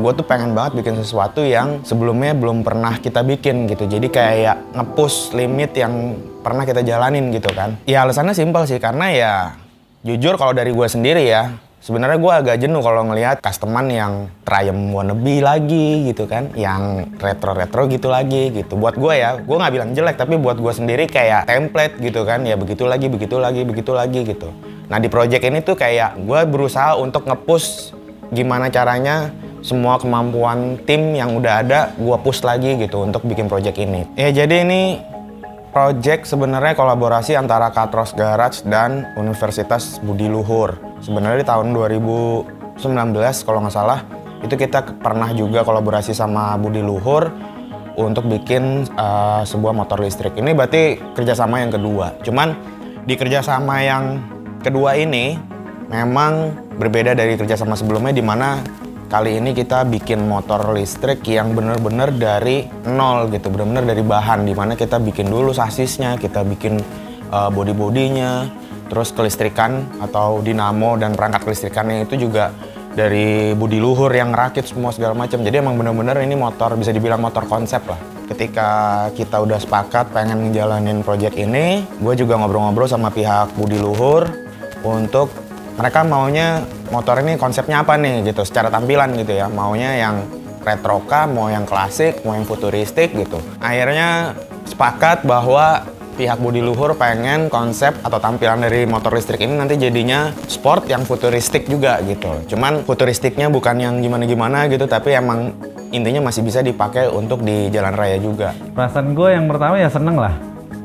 gue tuh pengen banget bikin sesuatu yang sebelumnya belum pernah kita bikin gitu. Jadi kayak nge-push limit yang pernah kita jalanin gitu kan. Ya alasannya simpel sih, karena ya jujur kalau dari gue sendiri ya, sebenarnya gue agak jenuh kalau ngelihat customer yang Triumph wannabe lagi gitu kan, yang retro-retro gitu lagi gitu. Buat gue ya, gue nggak bilang jelek, tapi buat gue sendiri kayak template gitu kan, ya begitu lagi, begitu lagi, begitu lagi gitu. Nah di project ini tuh kayak gue berusaha untuk nge-push gimana caranya semua kemampuan tim yang udah ada gue push lagi gitu untuk bikin project ini. Ya jadi ini project sebenarnya kolaborasi antara Katros Garage dan Universitas Budi Luhur. Sebenarnya di tahun 2019 kalau nggak salah itu kita pernah juga kolaborasi sama Budi Luhur untuk bikin sebuah motor listrik. Ini berarti kerjasama yang kedua. Cuman di kerjasama yang kedua ini memang berbeda dari kerjasama sebelumnya, di mana kali ini kita bikin motor listrik yang bener-bener dari nol gitu, bener-bener dari bahan, di mana kita bikin dulu sasisnya, kita bikin body-bodinya, terus kelistrikan atau dinamo dan perangkat kelistrikannya itu juga dari Budi Luhur yang ngerakit semua segala macam. Jadi emang bener-bener ini motor, bisa dibilang motor konsep lah. Ketika kita udah sepakat pengen ngejalanin project ini, gue juga ngobrol-ngobrol sama pihak Budi Luhur untuk mereka maunya motor ini konsepnya apa nih gitu, secara tampilan gitu ya. Maunya yang retroka, mau yang klasik, mau yang futuristik gitu. Akhirnya sepakat bahwa pihak Budi Luhur pengen konsep atau tampilan dari motor listrik ini nanti jadinya sport yang futuristik juga gitu. Cuman futuristiknya bukan yang gimana-gimana gitu, tapi emang intinya masih bisa dipakai untuk di jalan raya juga. Perasaan gue yang pertama ya seneng lah.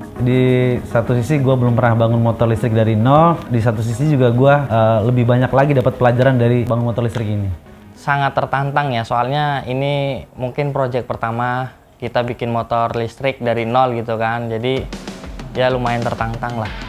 Di satu sisi gue belum pernah bangun motor listrik dari nol, di satu sisi juga gue lebih banyak lagi dapat pelajaran dari bangun motor listrik ini. Sangat tertantang ya, soalnya ini mungkin project pertama kita bikin motor listrik dari nol gitu kan, jadi ya lumayan tertantang lah.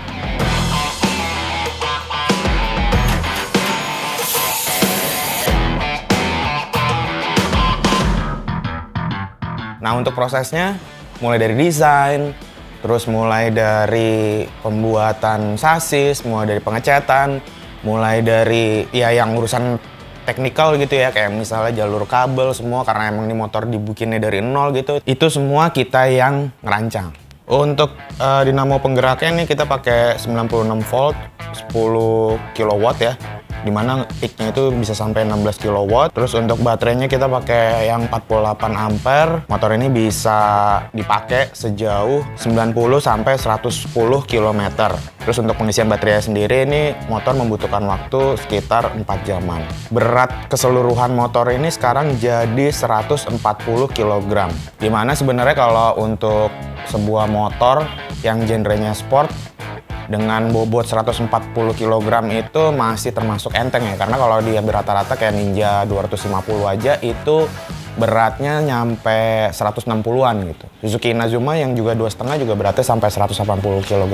Nah untuk prosesnya mulai dari desain, terus mulai dari pembuatan sasis, mulai dari pengecatan, mulai dari ya yang urusan teknikal gitu ya, kayak misalnya jalur kabel semua, karena emang ini motor dibikinnya dari nol gitu. Itu semua kita yang ngerancang. Untuk dinamo penggeraknya ini kita pakai 96 volt, 10 kilowatt ya, dimana peaknya itu bisa sampai 16 kW. Terus untuk baterainya kita pakai yang 48 ampere. Motor ini bisa dipakai sejauh 90 sampai 110 km. Terus untuk pengisian baterai sendiri ini motor membutuhkan waktu sekitar 4 jaman. Berat keseluruhan motor ini sekarang jadi 140 kg. Dimana sebenarnya kalau untuk sebuah motor yang genrenya sport dengan bobot 140 kg itu masih termasuk enteng ya, karena kalau dia rata-rata kayak Ninja 250 aja itu beratnya nyampe 160-an gitu. Suzuki Inazuma yang juga 2,5 juga beratnya sampai 180 kg.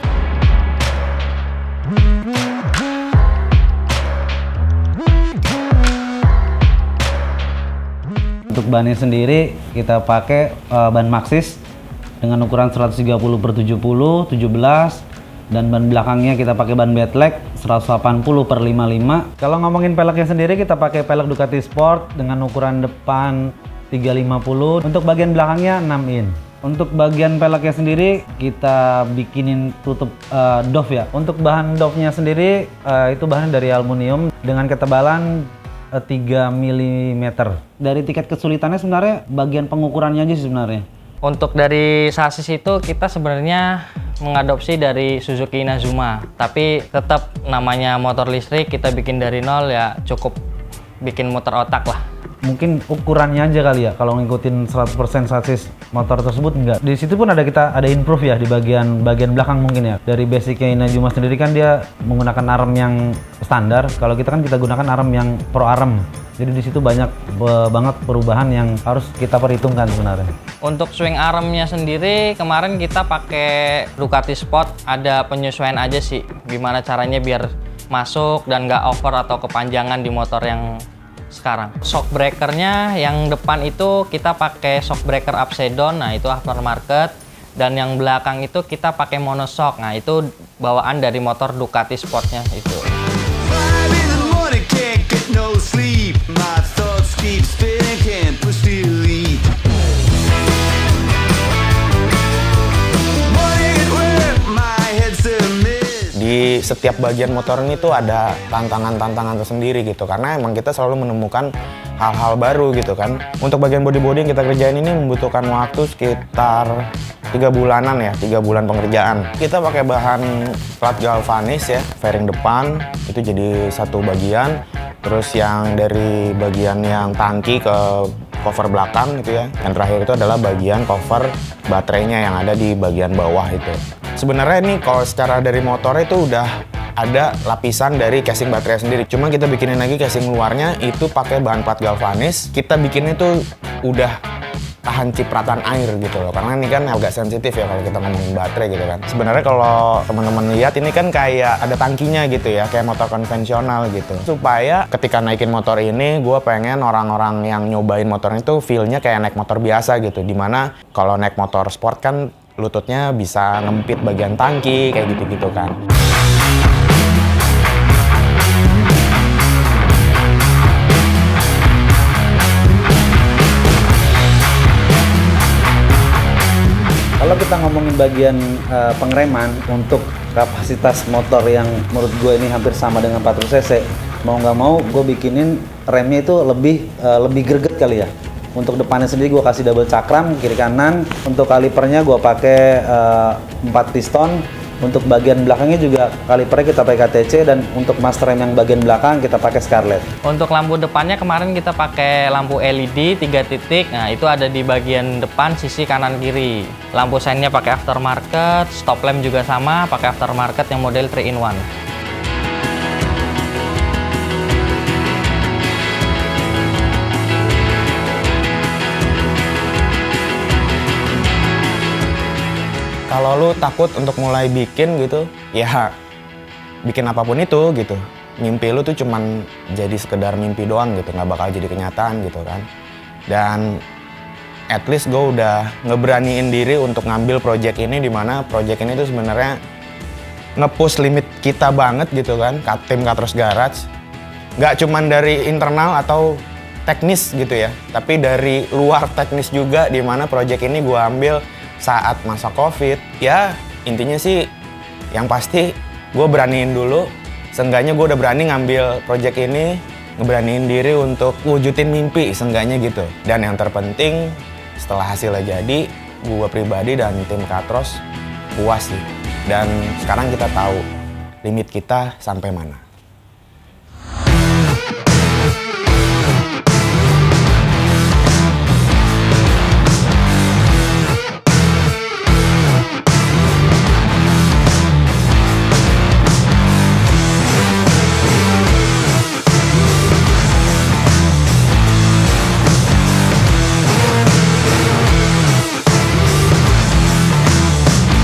Untuk bannya sendiri kita pakai ban Maxxis dengan ukuran 130/70, 17, dan ban belakangnya kita pakai ban Badleg 180/55. Kalau ngomongin peleknya sendiri kita pakai pelek Ducati Sport dengan ukuran depan 350. Untuk bagian belakangnya 6 in. Untuk bagian peleknya sendiri kita bikinin tutup doff ya. Untuk bahan doffnya sendiri itu bahannya dari aluminium dengan ketebalan 3 mm. Dari tingkat kesulitannya sebenarnya bagian pengukurannya aja sih sebenarnya. Untuk dari sasis itu kita sebenarnya mengadopsi dari Suzuki Inazuma, tapi tetap namanya motor listrik kita bikin dari nol ya, cukup bikin motor otak lah. Mungkin ukurannya aja kali ya, kalau ngikutin 100% sasis motor tersebut enggak. Di situ pun ada improve ya di bagian belakang mungkin ya. Dari basicnya Inazuma sendiri kan dia menggunakan arm yang standar, kalau kita kan kita gunakan arm yang pro arm. Jadi di situ banyak banget perubahan yang harus kita perhitungkan sebenarnya. Untuk swing armnya sendiri kemarin kita pakai Ducati Sport, ada penyesuaian aja sih gimana caranya biar masuk dan nggak over atau kepanjangan di motor yang sekarang. Shock breakernya yang depan itu kita pakai shock breaker upside down, nah itu aftermarket. Dan yang belakang itu kita pakai monoshock, nah itu bawaan dari motor Ducati Sportnya itu. setiap bagian motor ini tuh ada tantangan-tantangan tersendiri gitu, karena emang kita selalu menemukan hal-hal baru gitu kan. Untuk bagian body-body yang kita kerjain ini membutuhkan waktu sekitar 3 bulanan ya, 3 bulan pengerjaan. Kita pakai bahan plat galvanis ya, fairing depan itu jadi satu bagian, terus yang dari bagian yang tangki ke cover belakang gitu ya. Yang terakhir itu adalah bagian cover baterainya yang ada di bagian bawah itu. Sebenarnya ini kalau secara dari motor itu udah ada lapisan dari casing baterai sendiri. Cuma kita bikinin lagi casing luarnya itu pakai bahan plat galvanis. Kita bikinnya itu udah tahan cipratan air gitu loh, karena ini kan agak sensitif ya kalau kita ngomongin baterai gitu kan. Sebenarnya kalau teman-teman lihat ini kan kayak ada tangkinya gitu ya, kayak motor konvensional gitu. Supaya ketika naikin motor ini, gue pengen orang-orang yang nyobain motor itu feel-nya kayak naik motor biasa gitu. Dimana kalau naik motor sport kan lututnya bisa ngempit bagian tangki kayak gitu-gitu kan. Kalau kita ngomongin bagian pengereman untuk kapasitas motor yang menurut gue ini hampir sama dengan 40 cc, mau nggak mau gue bikinin remnya itu lebih greget kali ya. Untuk depannya sendiri gue kasih double cakram kiri kanan. Untuk kalipernya gue pakai 4 piston. Untuk bagian belakangnya juga kalipernya kita pakai KTC, dan untuk master rem yang bagian belakang kita pakai Scarlett. Untuk lampu depannya kemarin kita pakai lampu LED 3 titik. Nah, itu ada di bagian depan sisi kanan kiri. Lampu seinnya pakai aftermarket, stop lamp juga sama pakai aftermarket yang model 3-in-1. Kalau lu takut untuk mulai bikin gitu, ya bikin apapun itu gitu. Mimpi lu tuh cuman jadi sekedar mimpi doang gitu, nggak bakal jadi kenyataan gitu kan. Dan at least gue udah ngeberaniin diri untuk ngambil project ini, dimana project ini tuh sebenarnya nge-push limit kita banget gitu kan, tim Katros Garage. Nggak cuman dari internal atau teknis gitu ya, tapi dari luar teknis juga, dimana project ini gue ambil saat masa COVID. Ya intinya sih yang pasti gue beraniin dulu, seenggaknya gue udah berani ngambil project ini, ngeberaniin diri untuk wujudin mimpi seenggaknya gitu. Dan yang terpenting setelah hasilnya jadi, gue pribadi dan tim Katros puas sih. Dan sekarang kita tahu limit kita sampai mana.